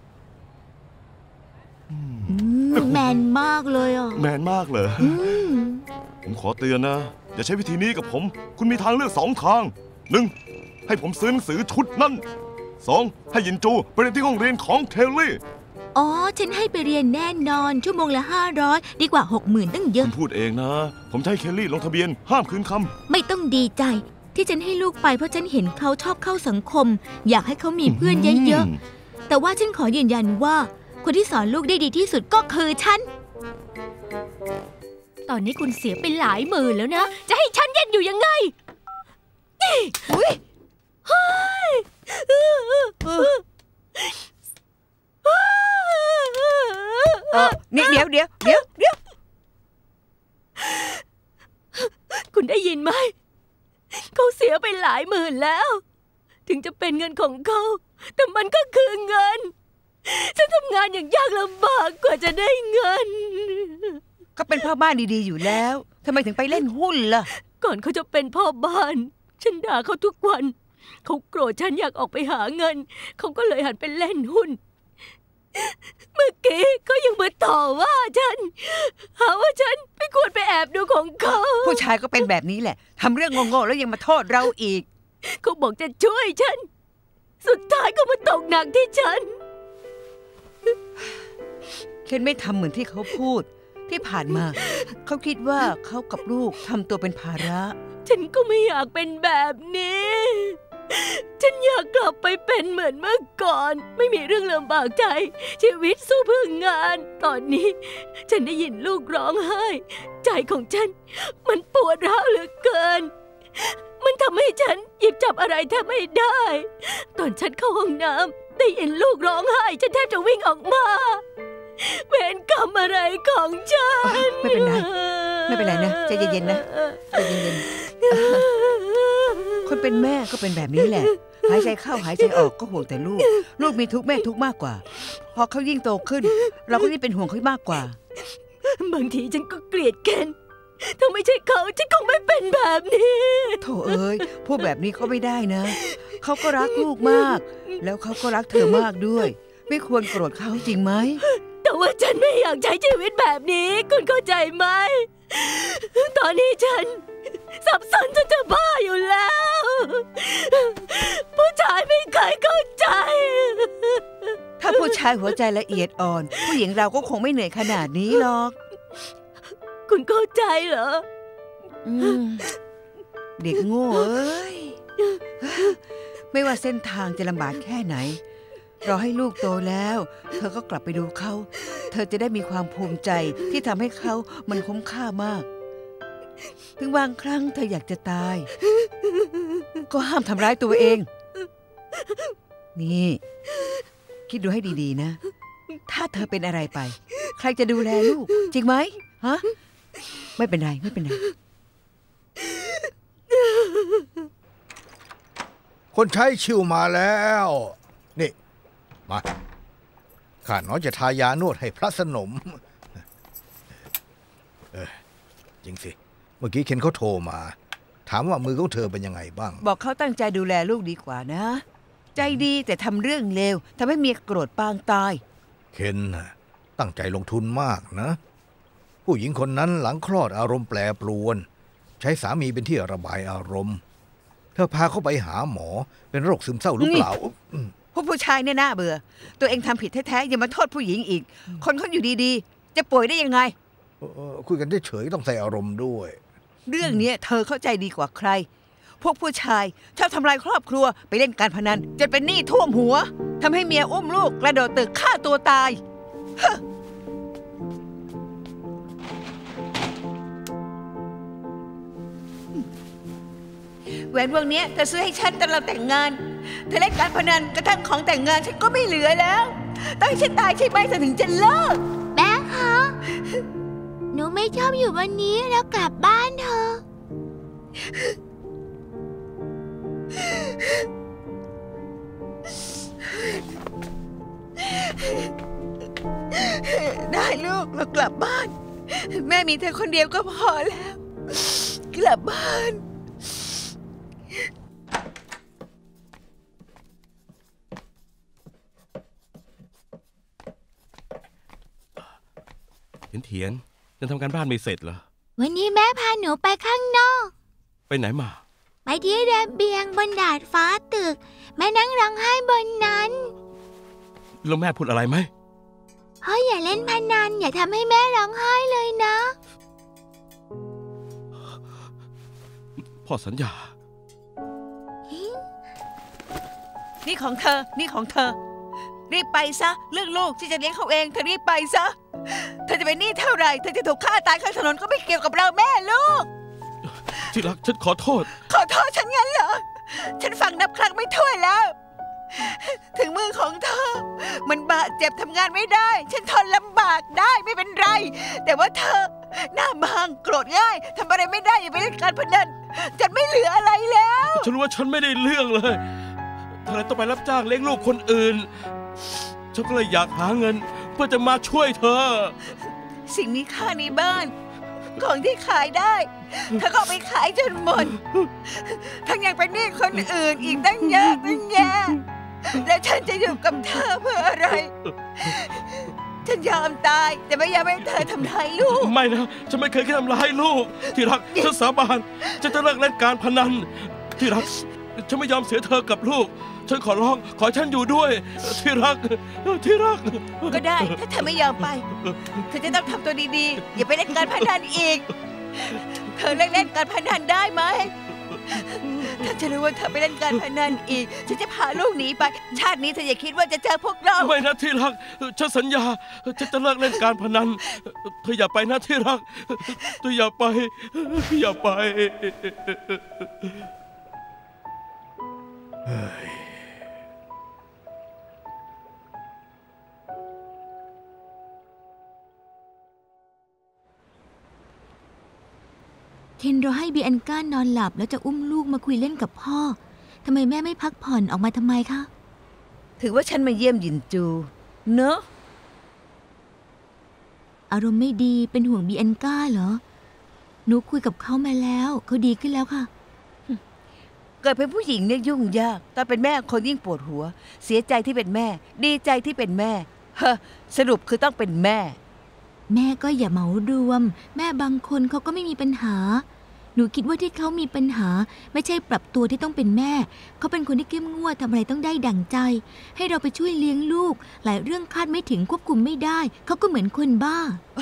Speaker 4: แมนมากเลยอ่ะ
Speaker 3: แมนมากเลยผมขอเตือนนะอย่าใช้วิธีนี้กับผมคุณมีทางเลือก2 ทาง 1. ให้ผมซื้อหนังสือชุดนั้น 2. ให้ยินจูไปเรียนที่ห้องเรียนของเคลลี่
Speaker 4: ฉันให้ไปเรียนแน่นอนชั่วโมงละ500ดีกว่า 60,000 ตั้งเยอะ
Speaker 3: คุณพูดเองนะผมจะให้เคลลี่ลงทะเบียนห้ามคืนค
Speaker 4: ำไม่ต้องดีใจที่ฉันให้ลูกไปเพราะฉันเห็นเขาชอบเข้าสังคมอยากให้เขามีเพื่อนเยอะๆแต่ว่าฉันขอยืนยันว่าคนที่สอนลูกได้ดีที่สุดก็คือฉัน
Speaker 5: ตอนนี้คุณเสียไปหลายหมื่นแล้วนะจะให้ฉันเย็นอยู่ยังไง
Speaker 7: นี่เดี๋ยว
Speaker 5: คุณได้ยินไหมเขาเสียไปหลายหมื่นแล้วถึงจะเป็นเงินของเขาแต่มันก็คือเงินฉันทำงานอย่างยากลำบากกว่าจะได้เงิน
Speaker 7: ก็เป็นพ่อบ้านดีๆอยู่แล้วทำไมถึงไปเล่นหุ้นล่ะ
Speaker 5: ก่อนเขาจะเป็นพ่อบ้านฉันด่าเขาทุกวันเขาโกรธฉันอยากออกไปหาเงินเขาก็เลยหันไปเล่นหุ้นเมื่อกี้เขายังมาต่อว่าฉันหาว่าฉันไม่ควรไปแอบดูของเขา
Speaker 7: ผู้ชายก็เป็นแบบนี้แหละทำเรื่องโง่ๆแล้วยังมาโทษเราอีก
Speaker 5: เขาบอกจะช่วยฉันสุดท้ายก็มาตกหนักที่ฉัน
Speaker 7: เคนไม่ทำเหมือนที่เขาพูดที่ผ่านมาเขาคิดว่าเขากับลูกทำตัวเป็นภาระ
Speaker 5: ฉันก็ไม่อยากเป็นแบบนี้ฉันอยากกลับไปเป็นเหมือนเมื่อก่อนไม่มีเรื่องลำบากใจชีวิตสู้เพื่องานตอนนี้ฉันได้ยินลูกร้องไห้ใจของฉันมันปวดร้าวเหลือเกินมันทำให้ฉันหยิบจับอะไรแทบไม่ได้ตอนฉันเข้าห้องน้ำได้ยินลูกร้องไห้ฉันแทบจะวิ่งออกมาเวรกรรมอะไรของฉัน
Speaker 7: ไม่เป็นไร ไม่เป็นไรนะใจเย็นๆนะใจเย็นๆคนเป็นแม่ก็เป็นแบบนี้แหละหายใจเข้าหายใจออกก็ห่วงแต่ลูกมีทุกข์แม่ทุกข์มากกว่าพอเขายิ่งโตขึ้น เราก็ยิ่งเป็นห่วงเขามากกว่า
Speaker 5: บางทีฉันก็เกลียดแกนถ้าไม่ใช่เขาฉันคงไม่เป็นแบบนี้
Speaker 7: โธ่เอ้ยพูดแบบนี้เขาไม่ได้นะเขาก็รักลูกมากแล้วเขาก็รักเธอมากด้วยไม่ควรโกรธเขาจริงไหม
Speaker 5: แต่ว่าฉันไม่อยากใช้ชีวิตแบบนี้คุณเข้าใจไหมตอนนี้ฉันสับสนจนจะบ้าอยู่แล้วผู้ชายไม่เคยเข้าใจ
Speaker 7: ถ้าผู้ชายหัวใจละเอียดอ่อนผู้หญิงเราก็คงไม่เหนื่อยขนาดนี้หรอก
Speaker 5: คุณเข้าใจเหรอ
Speaker 7: เด็กโง่เอ้ยไม่ว่าเส้นทางจะลำบากแค่ไหนรอให้ลูกโตแล้วเธอก็กลับไปดูเขาเธอจะได้มีความภูมิใจที่ทำให้เขามันคุ้มค่ามากถึงบางครั้งเธออยากจะตายก็ห้ามทำร้ายตัวเองนี่คิดดูให้ดีๆนะถ้าเธอเป็นอะไรไปใครจะดูแลลูกจริงไหมฮะไม่เป็นไรไม่เป็นไร
Speaker 11: คนใช้ชิวมาแล้วนี่มาข้าน้อยจะทายานวดให้พระสนมจริงสิเมื่อกี้เคนเขาโทรมาถามว่ามือของเธอเป็นยังไงบ้าง
Speaker 7: บอกเขาตั้งใจดูแลลูกดีกว่านะใจดีแต่ทำเรื่องเลวทำให้เมียโกรธปางตาย
Speaker 11: เคนตั้งใจลงทุนมากนะผู้หญิงคนนั้นหลังคลอดอารมณ์แปรปรวนใช้สามีเป็นที่ระบายอารมณ์เธอพาเขาไปหาหมอเป็นโรคซึมเศร้าหรือเปล่า
Speaker 7: ผู้ชายเนี่ยน่าเบื่อตัวเองทำผิดแท้ๆอย่ามาโทษผู้หญิงอีกคนเขาอยู่ดีๆจะป่วยได้ยังไง
Speaker 11: คุยกันเฉยๆต้องใส่อารมณ์ด้วย
Speaker 7: เรื่องนี้เธอเข้าใจดีกว่าใครพวกผู้ชายชอบทำลายครอบครัวไปเล่นการพนันจนเป็นหนี้ท่วมหัวทำให้เมียอุ้มลูกกระโดดตึกฆ่าตัวตายแหวนวงนี้เธอซื้อให้ฉันตอนเราแต่งงานเธอเล่นการพนันกระทั่งของแต่งงานฉันก็ไม่เหลือแล้วต้องให้ฉันตายใช่ไหมเธอถึงจะเลิก
Speaker 4: แม่คะหนูไม่ชอบอยู่วันนี้แล้วกลับบ้านเธอ
Speaker 7: ได้ลูกเรากลับบ้านแม่มีเธอคนเดียวก็พอแล้วกลับบ้าน
Speaker 8: เถียนยังทำการบ้านไม่เสร็จเหรอ
Speaker 4: วันนี้แม่พาหนูไปข้างนอก
Speaker 8: ไปไหนมา
Speaker 4: ไปที่ระเบียงบนดาดฟ้าตึกแม่นั่งร้องไห้บนนั้น
Speaker 8: แล้วแม่พูดอะไรไหม
Speaker 4: พ่ออย่าเล่นพนันอย่าทำให้แม่ร้องไห้เลยนะ
Speaker 8: พ่อสัญญา
Speaker 7: นี่ของเธอนี่ของเธอรีบไปซะเรื่องลูกที่จะเลี้ยงเขาเองเธอรีบไปซะเธอจะเป็นหนี้เท่าไหร่เธอจะถูกฆ่าตายข้างถนนก็ไม่เกี่ยวกับเราแม่ลูก
Speaker 8: ที่รักฉันขอโทษ
Speaker 7: ฉันงั้นเหรอฉันฟังนับครั้งไม่ถ้วนแล้วถึงมือของเธอมันบาดเจ็บทำงานไม่ได้ฉันทนลำบากได้ไม่เป็นไรแต่ว่าเธอหน้าบางโกรธง่ายทำอะไรไม่ได้อย่าไปเล่นการพนันฉันไม่เหลืออะไรแล้ว
Speaker 8: ฉันรู้ว่าฉันไม่ได้เรื่องเลยเธอเลยต้องไปรับจ้างเลี้ยงลูกคนอื่นฉันก็เลยอยากหาเงินเพื่อจะมาช่วยเธอ
Speaker 7: สิ่งมีค่าในบ้านของที่ขายได้เธอก็ไปขายจนหมดทั้งยังเป็นหนี้คนอื่นอีกตั้งเยอะตั้งแยะแล้วฉันจะอยู่กับเธอเพื่ออะไรฉันยอมตายแต่ไม่ยอมให้เธอทำร้ายลูก
Speaker 8: ไม่นะฉันไม่เคยทำร้ายลูกที่รักฉันสาบานฉันจะเลิกเล่นการพนันที่รักฉันไม่ยอมเสียเธอกับลูกฉันขอร้องขอฉันอยู่ด้วยที่รัก
Speaker 7: ก็ได้ถ้าเธอไม่ยอมไปเธอจะต้องทำตัวดีๆอย่าไปเล่นการพนันอีกเธอเล่นการพนันได้ไหมถ้าจะรู้ว่าเธอไปเล่นการพนันอีกฉันจะพาลูกหนีไปชาตินี้เธออย่าคิดว่าจะเจอพวกเรา
Speaker 8: ไม่นะที่รักฉันสัญญาฉันจะเลิกเล่นการพนันเธออย่าไปนะที่รักเธออย่าไปอย่าไป
Speaker 4: คนรอให้เบียนก้านอนหลับแล้วจะอุ้มลูกมาคุยเล่นกับพ่อทำไมแม่ไม่พักผ่อนออกมาทำไมคะ
Speaker 7: ถือว่าฉันมาเยี่ยมหยินจูเนอะ
Speaker 4: อารมณ์ไม่ดีเป็นห่วงเบียนก้าเหรอหนูคุยกับเขามาแล้วเขาดีขึ้นแล้วค่ะ
Speaker 7: เกิดเป็นผู้หญิงเนี่ยยุ่งยากตอนเป็นแม่คนยิ่งปวดหัวเสียใจที่เป็นแม่ดีใจที่เป็นแม่สรุปคือต้องเป็นแม่
Speaker 4: แม่ก็อย่าเหมารวมแม่บางคนเขาก็ไม่มีปัญหาหนูคิดว่าที่เขามีปัญหาไม่ใช่ปรับตัวที่ต้องเป็นแม่เขาเป็นคนที่เข้มงวดทำอะไรต้องได้ดั่งใจให้เราไปช่วยเลี้ยงลูกหลายเรื่องคาดไม่ถึงควบคุมไม่ได้เขาก็เหมือนคนบ้า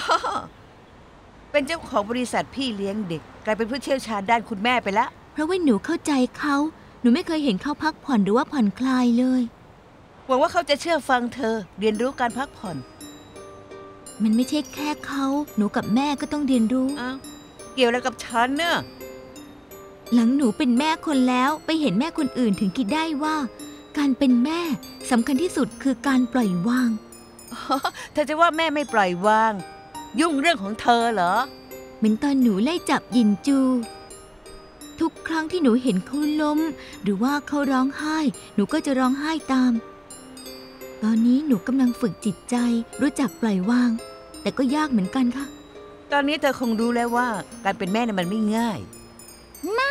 Speaker 7: เป็นเจ้าของบริษัทพี่เลี้ยงเด็กกลายเป็นผู้เชี่ยวชาญด้านคุณแม่ไปละ
Speaker 4: เพราะว่าหนูเข้าใจเขาหนูไม่เคยเห็นเขาพักผ่อนหรือว่าผ่อนคลายเลย
Speaker 7: หวังว่าเขาจะเชื่อฟังเธอเรียนรู้การพักผ่อน
Speaker 4: มันไม่ใช่แค่เขาหนูกับแม่ก็ต้องเรียนรู้
Speaker 7: เกี่ยวอะไรกับฉันเนอะ
Speaker 4: หลังหนูเป็นแม่คนแล้วไปเห็นแม่คนอื่นถึงคิดได้ว่าการเป็นแม่สำคัญที่สุดคือการปล่อยวาง
Speaker 7: เธอจะว่าแม่ไม่ปล่อยวางยุ่งเรื่องของเธอเหรอ
Speaker 4: เหมือนตอนหนูไล่จับยินจูทุกครั้งที่หนูเห็นเขาล้มหรือว่าเขาร้องไห้หนูก็จะร้องไห้ตามตอนนี้หนูกำลังฝึกจิตใจรู้จักปล่อยวางแต่ก็ยากเหมือนกันค่ะ
Speaker 7: ตอนนี้เธอคงรู้แล้วว่าการเป็นแม่เนี่ยมันไม่ง่าย
Speaker 4: มา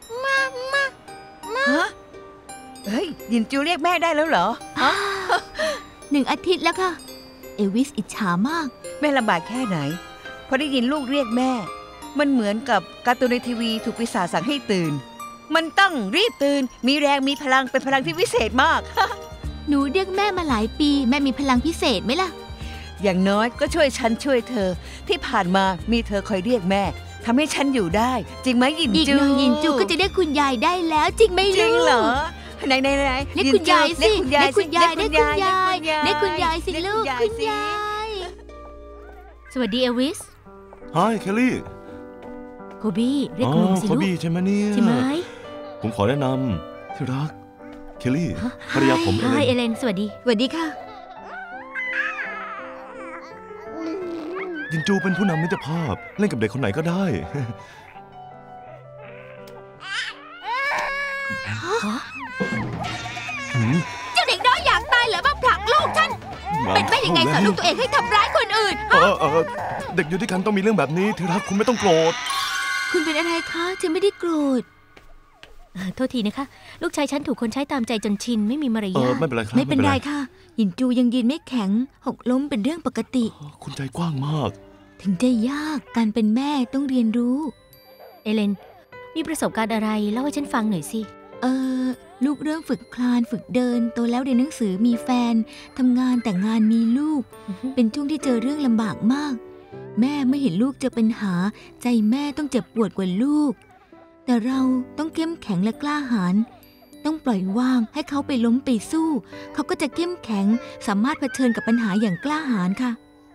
Speaker 7: เฮ้ยยินจูเรียกแม่ได้แล้วเหรอ
Speaker 4: 1 อาทิตย์แล้วค่ะเอวิสอิจฉามาก
Speaker 7: แม่ลำบากแค่ไหนพอได้ยินลูกเรียกแม่มันเหมือนกับการ์ตูนในทีวีถูกปีศาจสั่งให้ตื่นมันต้องรีบตื่นมีแรงมีพลังเป็นพลังที่วิเศษมาก
Speaker 4: หนูเรียกแม่มาหลายปีแม่มีพลังพิเศษไหมล่ะ
Speaker 7: อย่างน้อยก็ช่วยฉันช่วยเธอที่ผ่านมามีเธอคอยเรียกแม่ทำให้ฉันอยู่ได้จริงไหมยินจู
Speaker 4: อีกหน่อยยินจูก็จะได้คุณยายได้แล้วจริงไหมลูก
Speaker 7: จริงเหรอไหนเ
Speaker 4: รียกคุณยายสิเรียกคุณยายเรียกคุณยายเรียกคุณยายสิลูกคุณยาย
Speaker 5: สวัสดีเอวิส
Speaker 3: Hi เคลลี่
Speaker 5: โคบี้เรียกคุณลุงสิลูก
Speaker 3: โคบี้ใช่ไหมเนี่ย
Speaker 5: ใช่ไหม
Speaker 3: ผมขอแนะนำที่รักเคลลี่ภรรยาผม
Speaker 5: เอเลนสวัสดี
Speaker 4: สวัสดีค่ะ
Speaker 3: ยินจูเป็นผู้นำมิตรภาพเล่นกับเด็กคนไหนก็ได้
Speaker 4: เจ้าเด็กน้อยอยากตายเหรอมาผลักลูกฉันเป็นแม่ยังไงสอนลูกตัวเองให้ทำร้ายคนอื่น
Speaker 3: เด็กอยู่ด้วยกันต้องมีเรื่องแบบนี้ที่รักคุณไม่ต้องโกรธ
Speaker 4: คุณเป็นอะไรคะฉันไม่ได้โกรธ
Speaker 5: โทษทีนะคะลูกชายฉันถูกคนใช้ตามใจจนชินไม่มีมารยาท
Speaker 3: ไม่เป็นไรครับ
Speaker 4: ไม่เป็นไรค่ะหยินจูยังยืนไม่แข็งหกล้มเป็นเรื่องปกติ
Speaker 3: คุณใจกว้างมาก
Speaker 4: ถึงจะยากการเป็นแม่ต้องเรียนรู้
Speaker 5: เอเลนมีประสบการณ์อะไรเล่าให้ฉันฟังหน่อยสิ
Speaker 4: ลูกเริ่มฝึกคลานฝึกเดินโตแล้วเรียนหนังสือมีแฟนทำงานแต่งงานมีลูกเป็นช่วงที่เจอเรื่องลำบากมากแม่ไม่เห็นลูกเจอปัญหาใจแม่ต้องเจ็บปวดกว่าลูกแต่เราต้องเข้มแข็งและกล้าหาญต้องปล่อยวางให้เขาไปล้มไปสู้เขาก็จะเข้มแข็งสามารถเผชิญกับปัญหาอย่างกล้าหาญค่ะ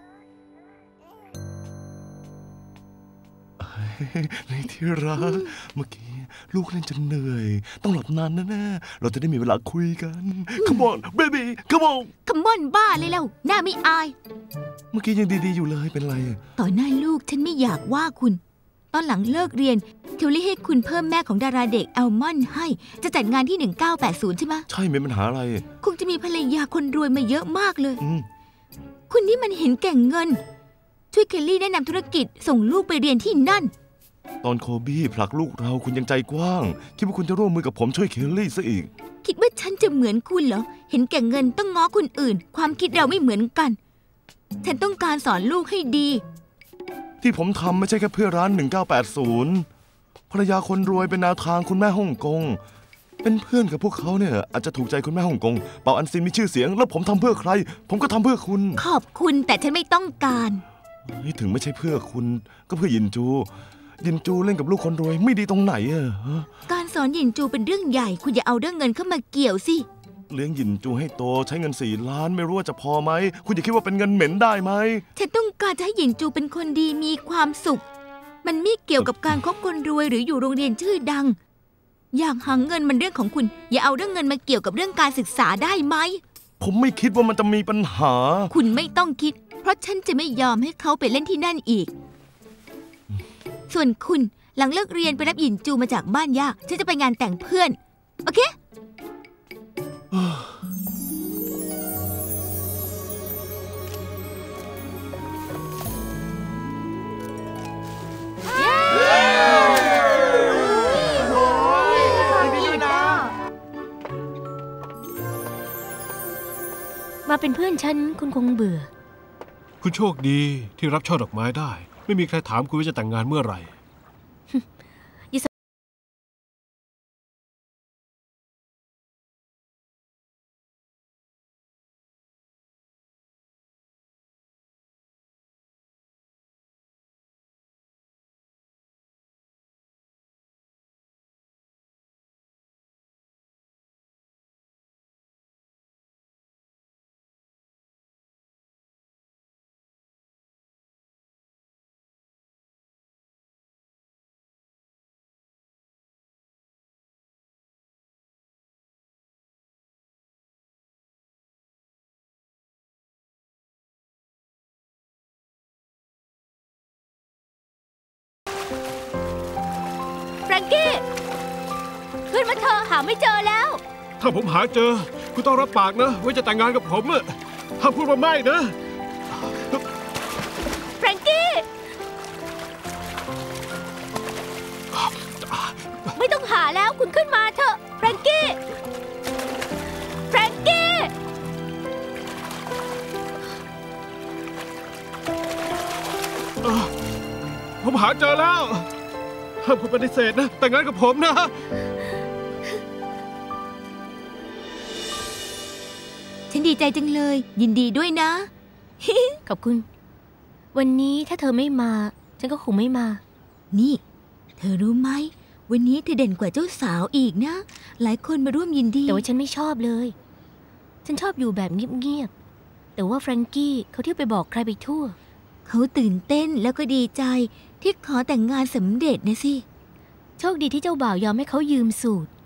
Speaker 3: ในที่รักเมื่อกี้ลูกเล่นจนเหนื่อยต้องหลับนานแน่ๆเราจะได้มีเวลาคุยกัน Come on baby Come on
Speaker 4: Come on บ้าเลยแล้วหน้าไม่อาย
Speaker 3: เมื่อกี้ยังดีๆอยู่เลยเป็นไร
Speaker 4: ต่อหน้าลูกฉันไม่อยากว่าคุณตอนหลังเลิกเรียนเคลลี่ให้คุณเพิ่มแม่ของดาราเด็กอัลมอนด์ให้จะจัดงานที่1980ใช่ไหม
Speaker 3: ใช่ไม่มีปัญหาอะไร
Speaker 4: คงจะมีภรรยาคนรวยมาเยอะมากเลยคุณนี่มันเห็นแก่เงินช่วยเคลลี่แนะนำธุรกิจส่งลูกไปเรียนที่นั่น
Speaker 3: ตอนโคบี้ผลักลูกเราคุณยังใจกว้างคิดว่าคุณจะร่วมมือกับผมช่วยเคลลี่ซะอีก
Speaker 4: คิดว่าฉันจะเหมือนคุณเหรอเห็นแก่เงินต้องง้อคนอื่นความคิดเราไม่เหมือนกันฉันต้องการสอนลูกให้ดี
Speaker 3: ที่ผมทำไม่ใช่แค่เพื่อร้าน1980ภรรยาคนรวยเป็นแนวทางคุณแม่ฮ่องกงเป็นเพื่อนกับพวกเขาเนี่ยอาจจะถูกใจคุณแม่ฮ่องกงเป่าอันซินมีชื่อเสียงแล้วผมทำเพื่อใครผมก็ทำเพื่อคุณ
Speaker 4: ขอบคุณแต่ฉันไม่ต้องการ
Speaker 3: ถึงไม่ใช่เพื่อคุณก็เพื่อยินจูเล่นกับลูกคนรวยไม่ดีตรงไหนอะ
Speaker 4: การสอนยินจูเป็นเรื่องใหญ่คุณอย่าเอาเรื่องเงินเข้ามาเกี่ยวสิ
Speaker 3: เลี้ยงยินจูให้โตใช้เงิน4 ล้านไม่รู้ว่าจะพอไหมคุณอย่าคิดว่าเป็นเงินเหม็นได้ไหม
Speaker 4: ฉันต้องการจะให้ยินจูเป็นคนดีมีความสุขมันไม่เกี่ยวกับการคบคนรวยหรืออยู่โรงเรียนชื่อดังอยากหาเงินมันเรื่องของคุณอย่าเอาเรื่องเงินมาเกี่ยวกับเรื่องการศึกษาได้ไหม
Speaker 3: ผมไม่คิดว่ามันจะมีปัญหา
Speaker 4: คุณไม่ต้องคิดเพราะฉันจะไม่ยอมให้เขาไปเล่นที่นั่นอีกส่วนคุณหลังเลิกเรียนไปรับหยินจูมาจากบ้านย่าฉันจะไปงานแต่งเพื่อนโอเค
Speaker 5: มาเป็นเพื่อนฉันคุณคงเบื่อ
Speaker 10: คุณโชคดีที่รับช่อดอกไม้ได้ ไม่มีใครถามคุณว่าจะแต่งงานเมื่อไหร่
Speaker 5: แฟรงกี้ขึ้นมาเถอะหาไม่เจอแล้ว
Speaker 10: ถ้าผมหาเจอคุณต้องรับปากนะว่าจะแต่งงานกับผมอะห้ามพูดว่าไม่นะ
Speaker 5: แฟรงกี้ไม่ต้องหาแล้วคุณขึ้นมาเถอะแฟรงกี้แฟรงกี้
Speaker 10: ผมหาเจอแล้วห้ามคุณปฏิเสธนะแต่งงานกับผมนะ
Speaker 4: ฉันดีใจจังเลยยินดีด้วยนะ
Speaker 5: ขอบคุณวันนี้ถ้าเธอไม่มาฉันก็คงไม่มา
Speaker 4: นี่เธอรู้ไหมวันนี้เธอเด่นกว่าเจ้าสาวอีกนะหลายคนมาร่วมยินดี
Speaker 5: แต่ว่าฉันไม่ชอบเลยฉันชอบอยู่แบบเงียบๆแต่ว่าแฟรงกี้เขาเที่ยวไปบอกใครไปทั่ว
Speaker 4: เขาตื่นเต้นแล้วก็ดีใจที่ขอแต่งงานสำเร็จนะสิ
Speaker 5: โชคดีที่เจ้าบ่าวยอมให้เขายืมสูตร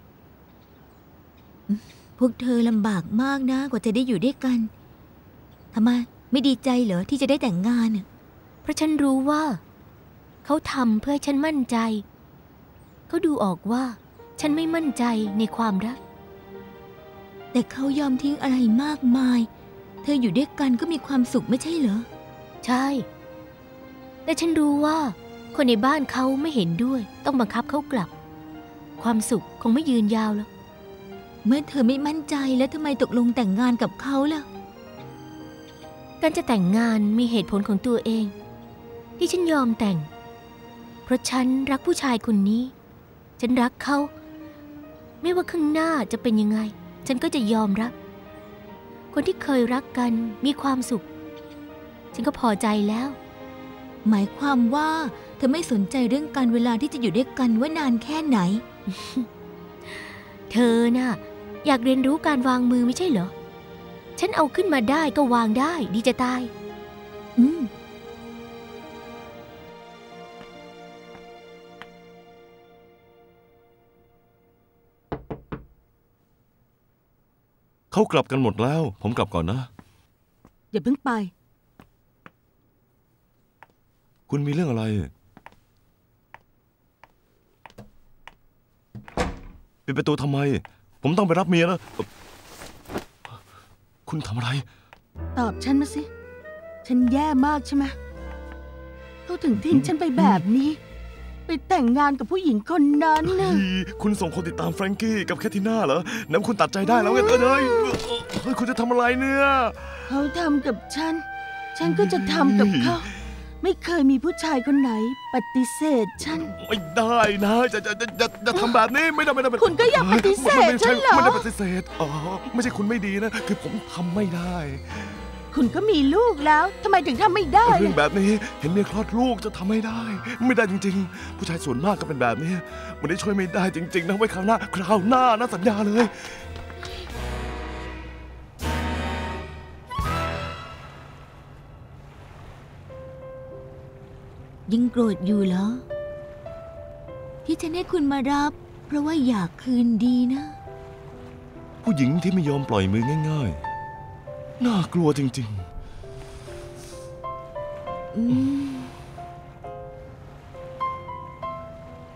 Speaker 4: พวกเธอลำบากมากนะกว่าจะได้อยู่ด้วยกันทำไมไม่ดีใจเหรอที่จะได้แต่งงาน
Speaker 5: เพราะฉันรู้ว่าเขาทำเพื่อให้ฉันมั่นใจเขาดูออกว่าฉันไม่มั่นใจในความรัก
Speaker 4: แต่เขายอมทิ้งอะไรมากมายเธออยู่ด้วยกันก็มีความสุขไม่ใช่เหรอ
Speaker 5: ใช่แต่ฉันรู้ว่าคนในบ้านเขาไม่เห็นด้วยต้องบังคับเขากลับความสุขคงไม่ยืนยาวแล้ว
Speaker 4: เมื่อเธอไม่มั่นใจแล้วทำไมตกลงแต่งงานกับเขาล่ะ
Speaker 5: การจะแต่งงานมีเหตุผลของตัวเองที่ฉันยอมแต่งเพราะฉันรักผู้ชายคนนี้ฉันรักเขาไม่ว่าข้างหน้าจะเป็นยังไงฉันก็จะยอมรับคนที่เคยรักกันมีความสุขฉันก็พอใจแล้ว
Speaker 4: หมายความว่าเธอไม่สนใจเรื่องการเวลาที่จะอยู่ด้วยกันว่านานแค่ไหน
Speaker 5: เธอน่ะอยากเรียนรู้การวางมือไม่ใช่เหรอฉันเอาขึ้นมาได้ก็วางได้ดีจะตาย
Speaker 3: เขากลับกันหมดแล้วผมกลับก่อนนะ
Speaker 9: อย่าเพิ่งไป
Speaker 3: คุณมีเรื่องอะไรปิดประตูทำไมผมต้องไปรับเมียนะคุณทำอะไร
Speaker 9: ตอบฉันมาสิฉันแย่มากใช่ไหมเขาถึงทิ้งฉันไปแบบนี้ไปแต่งงานกับผู้หญิงคนนั้นนะ
Speaker 3: คุณส่งคนติดตามแฟรงกี้กับแคทติน่าเหรอนั้นคุณตัดใจได้แล้วไงคุณจะทำอะไรเนี่ย
Speaker 9: เขาทำกับฉันก็จะทำกับเขาไม่เคยมีผู้ชายคนไหนปฏิเสธฉัน
Speaker 3: ไม่ได้นะจะทำแบบนี้ไม่ได้
Speaker 9: คุณก็ยังปฏิเสธฉันเหรอ
Speaker 3: ไม่ได้ปฏิเสธไม่ใช่คุณไม่ดีนะคือผมทำไม่ได้
Speaker 9: คุณก็มีลูกแล้วทำไมถึงทำไม่ได้
Speaker 3: เรื่องแบบนี้เห็นเมียคลอดลูกจะทำไม่ได้จริงๆผู้ชายส่วนมากก็เป็นแบบนี้มันได้ช่วยไม่ได้จริงๆนะไว้คราวหน้านะสัญญาเลย
Speaker 4: ยังโกรธอยู่เหรอที่ฉันให้คุณมารับเพราะว่าอยากคืนดีนะ
Speaker 3: ผู้หญิงที่ไม่ยอมปล่อยมือง่ายๆน่ากลัวจริงๆ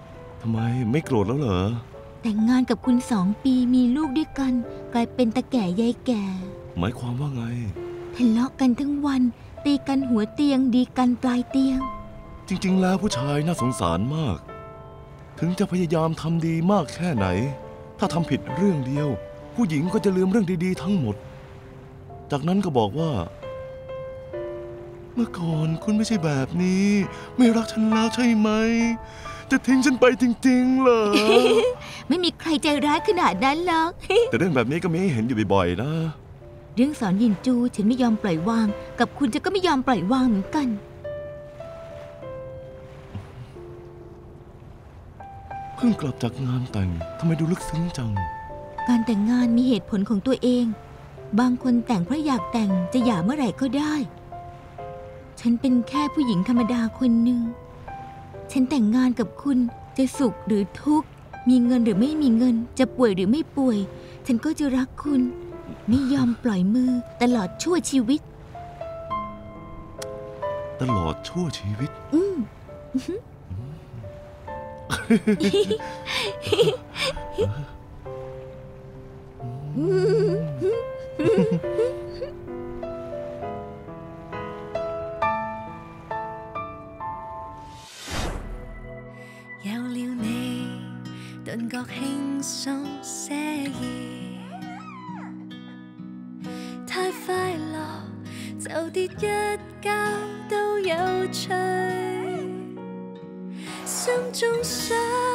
Speaker 3: ทำไมไม่โกรธแล้วเหรอ
Speaker 4: แต่งงานกับคุณ2 ปีมีลูกด้วยกัน กลายเป็นตาแก่ยายแก่
Speaker 3: หมายความว่าไง
Speaker 4: ทะเลาะกันทั้งวัน ตีกันหัวเตียงดีกันปลายเตียง
Speaker 3: จริงๆแล้วผู้ชายน่าสงสารมาก ถึงจะพยายามทำดีมากแค่ไหน ถ้าทำผิดเรื่องเดียว ผู้หญิงก็จะลืมเรื่องดีๆทั้งหมด จากนั้นก็บอกว่า เมื่อก่อนคุณไม่ใช่แบบนี้ ไม่รักฉันแล้วใช่ไหม จะทิ้งฉันไปจริงๆเหรอ
Speaker 4: ไม่มีใครใจร้ายขนาดนั้นหรอก
Speaker 3: แต่เรื่องแบบนี้ก็มีให้เห็นอยู่บ่อยๆนะ
Speaker 4: เรื่องสอนยินจูฉันไม่ยอมปล่อยวาง กับคุณจะก็ไม่ยอมปล่อยวางเหมือนกัน
Speaker 3: เพิ่งกลับจากงานแต่งทำไมดูลึกซึ้งจัง
Speaker 4: การแต่งงานมีเหตุผลของตัวเอง บางคนแต่งเพราะอยากแต่งจะหย่าเมื่อไหร่ก็ได้ ฉันเป็นแค่ผู้หญิงธรรมดาคนหนึ่ง ฉันแต่งงานกับคุณจะสุขหรือทุกข์ มีเงินหรือไม่มีเงิน จะป่วยหรือไม่ป่วย ฉันก็จะรักคุณ ไม่ยอมปล่อยมือตลอดชั่วชีวิต
Speaker 3: ตลอดชั่วชีวิต
Speaker 12: 有了你，頓覺輕鬆寫意，太快樂就跌一跤都有趣，心中想。